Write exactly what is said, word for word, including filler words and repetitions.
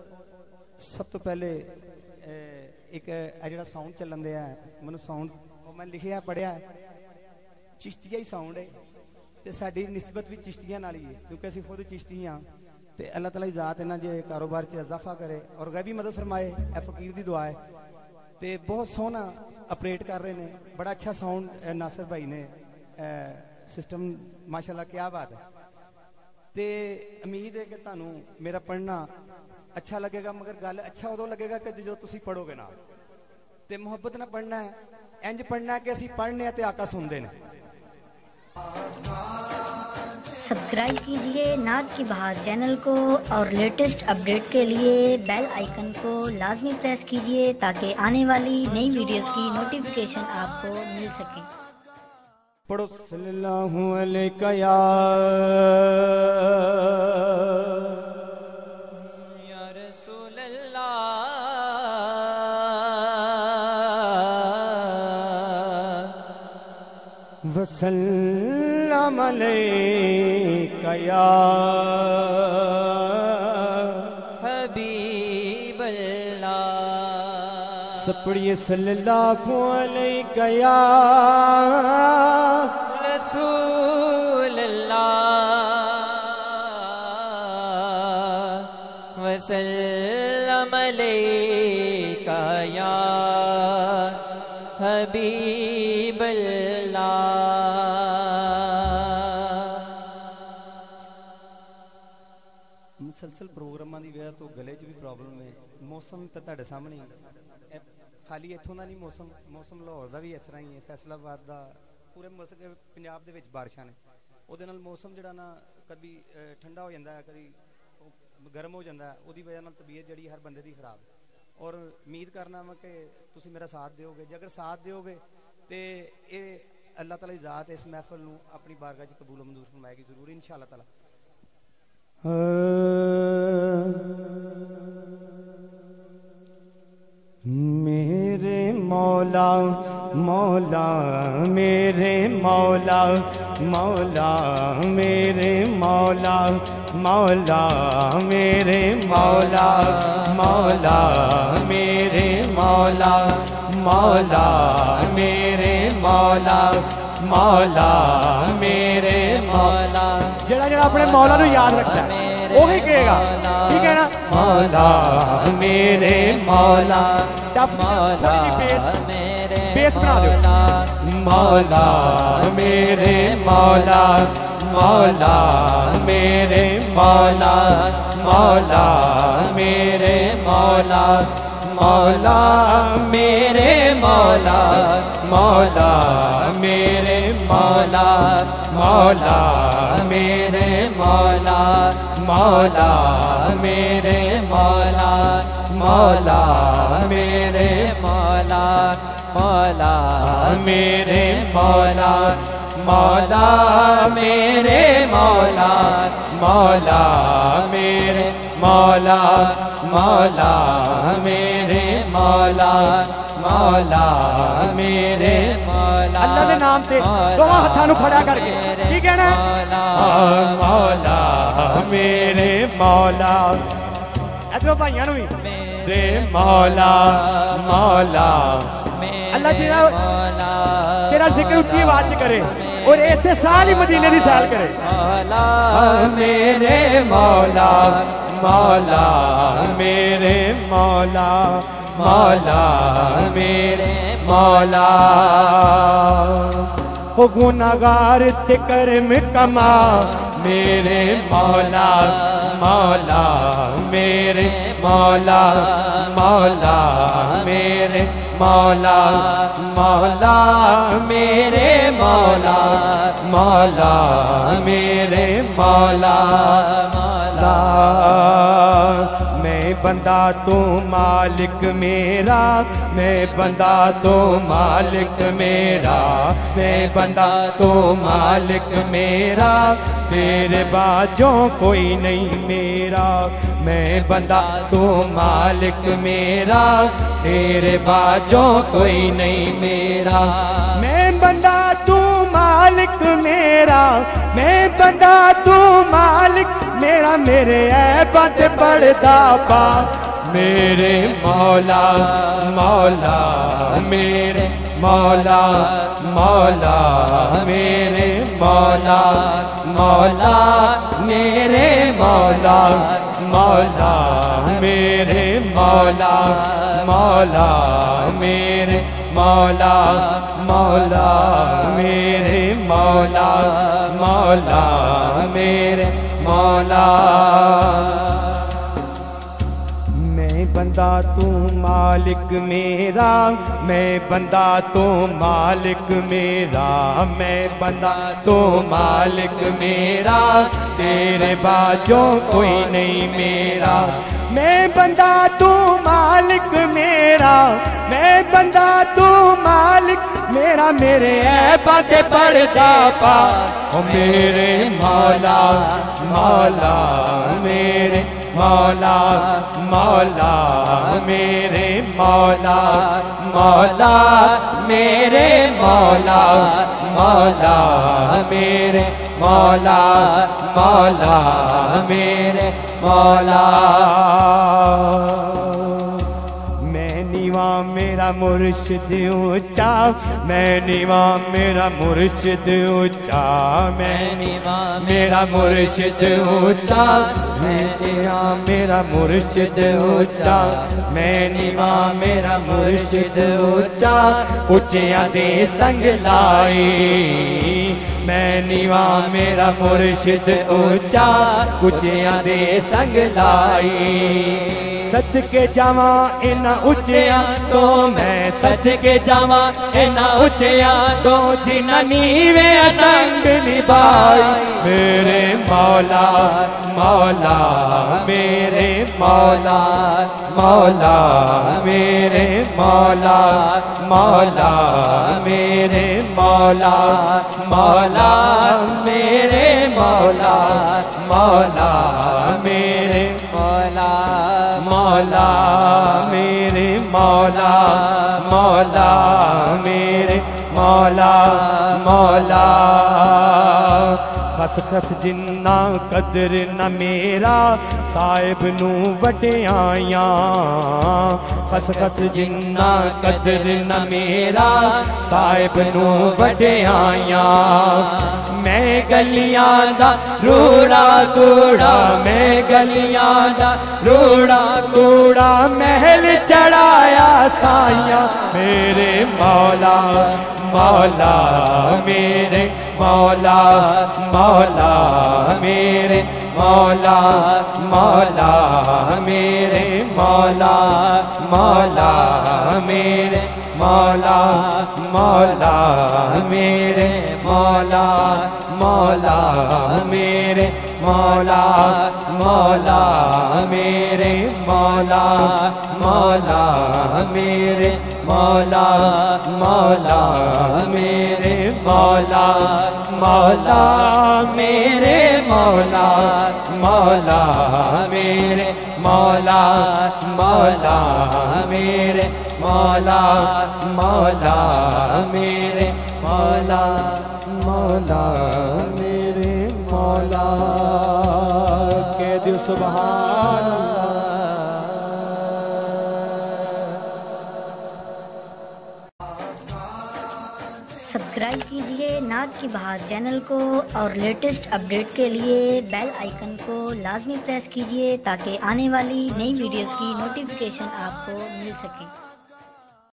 سب تو پہلے ایک جڑا ساؤنڈ چلن دیا مینوں ساؤنڈ وہ میں لکھیا پڑھیا چشتیہ ہی ساؤنڈ ہے تے ساڈی نسبت بھی چشتیاں نال ہی ہے کیونکہ اسی خود چشتی ہاں تے اللہ تعالیٰ کی ذات انہاں جے کاروبار چ اضافہ کرے اور غیبی مدد فرمائے اے فقیر دی دعا ہے تے بہت سونا اپریٹ کر رہے ہیں بڑا اچھا ساؤنڈ ناصر بھائی نے سسٹم ماشاءاللہ کیا بات ہے تے امید ہے کہ تانوں میرا پڑھنا اچھا لگے گا مگر گل اچھا ادو لگے گا کہ جو تسی پڑھو گے نا تے محبت نہ پڑھنا ہے انج پڑھنا ہے کہ اسی پڑھنے تے آقا سن دے نے سبسکرائب کیجئے نعت کی بہار چینل کو اور لیٹسٹ اپڈیٹ کے لیے بیل آئیکن کو لازمی پریس کیجئے تاکہ آنے والی نئی ویڈیوز کی نوٹیفیکیشن آپ کو مل سکے پڑھو صلی اللہ علیہ یا رسول اللہ وسلم علیکہ یا حبیب اللہ سب پڑھیے صلی اللہ علیہ یا رسول اللہ وسلم علیکہ یا حبیب اللہ مسلسل پروگراماں دی وجہ تو گلے چ بھی پرابلم ہے موسم تے تہاڈے سامنے خالی اتھوں دا نہیں موسم موسم لاہور دا بھی اس طرح ہی ہے فیصل آباد دا پورے پنجاب دے وچ بارشاں نے او دے نال موسم جڑا نا کبھی ٹھنڈا ہو جاندا ہے کبھی گرم ہو جاندا ہے او دی وجہ نال طبیعت جڑی ہر بندے دی خراب ہے اور امید کرنا میں کہ تسی میرا ساتھ دیو گے جے اگر ساتھ دیو گے تے اے اللہ تعالی کی ذات اس محفل نو اپنی بارگاہ وچ قبول و منظور فرمائے گی ضرور انشاءاللہ تعالی میرے مولا مولا میرے مولا مولا میرے مولا مولا میرے مولا مولا میرے مولا مولا میرے مولا مولا میرے مولا جڑا جڑا اپنے مولا نو یاد رکھتا ہے وہی کہے گا ٹھیک ہے نا مولا میرے مولا مولا میرے بیس بنا دو مولا میرے مولا مولا میرے مولا مولا میرے مولا مولا میرے مولا مولا میرے مولا مولا میرے مولا مولا میرے مولا مولا میرے مولا مولا میرے مولا مولا میرے مولا مولا میرے مولا مولا میرے مولا مولا میرے مولا اللہ دے نام تے دونوں ہتھاں نو کھڑا کر کے ٹھیک ہے نا مولا میرے مولا ادھر بھائیاں نو میرے مولا مولا اللہ تیرا تیرا ذکر اونچی آواز کرے اور ایسے سال ہی مدینے دی سال کرے مولا میرے مولا مولا میرے مولا مولا میرے مولا او گناہگار تے کرم کما میرے مولا مولا میرے مولا مولا میرے مولا مولا میرے مولا مولا میرے مولا مولا میں بندہ تو مالک میرا میں بندہ تو مالک میرا میں بندہ تو مالک میرا تیرے باجوں کوئی نہیں میرا میں بندہ تو مالک میرا تیرے باجوں کوئی نہیں میرا میں بندہ تو مالک میرا میں بندہ تو मालिक मेरा मेरे ऐबां ते पर्दा पा मेरे मौला मौला मेरे मौला मौला मेरे मौला मौला मेरे मौला मौला मेरे मौला मौला मेरे मौला मौला मेरे मौला मौला मेरे मौला बंदा तू मालिक मेरा मैं बंदा तू मालिक मेरा मैं बंदा तू मालिक मेरा तेरे बाजों कोई नहीं मेरा मैं बंदा तू मालिक मेरा मैं बंदा तू मालिक मेरा मेरे ऐबां ते पर्दा पा ओ मेरे मौला मौला मेरे मौला मौला मेरे मौला मौला मेरे मौला मौला मेरे मौला मौला मेरे मौला मैं नीवा मेरा मुर्शिद ऊंचा मैं नीवा मेरा मुर्शिद ऊंचा मैं नीवा मेरा मुर्शिद ऊंचा मैं नीवा मेरा मुर्शिद ऊंचा मैं नीवा मेरा मुर्शिद ऊंचा उच्चियां दे संग लाई मैं नीवा मेरा मुर्शिद ऊंचा उच्चियां दे संग लाई सदके जावा इना उच्चियां तो मैं सदके जावा इना उच्चियां तो जिन्हां नीवे संग निभाई मेरे मौला मौला मेरे मौला मौला मेरे मौला मौला मेरे मौला मौला मेरे मौला मौला मेरे मौला मौला मेरे मौला मौला मेरे मौला मौला खस खस जिन्ना कदर न मेरा साहिब नू वड्याइयां खस खस जिन्ना कदर न मेरा साहिब नू वड्याइयां मैं गलियां दा रूड़ा कूड़ा मैं गलियां दा रूड़ा कूड़ा महल चढ़ाया साइयां मेरे मौला मौला मेरे मौला मौला मेरे मौला मौला मेरे मौला मौला मेरे मौला मौला मेरे मौला मौला मेरे मौला मौला मेरे मौला मौला मेरे मौला मौला मेरे मौला मौला मेरे मौला मौला मेरे मौला मौला मेरे मौला मौला मेरे मौला मौला मेरे मौला कह दो सुभान सब्सक्राइब कीजिए नात की बहार चैनल को और लेटेस्ट अपडेट के लिए बेल आइकन को लाजमी प्रेस कीजिए ताकि आने वाली नई वीडियोस की नोटिफिकेशन आपको मिल सके।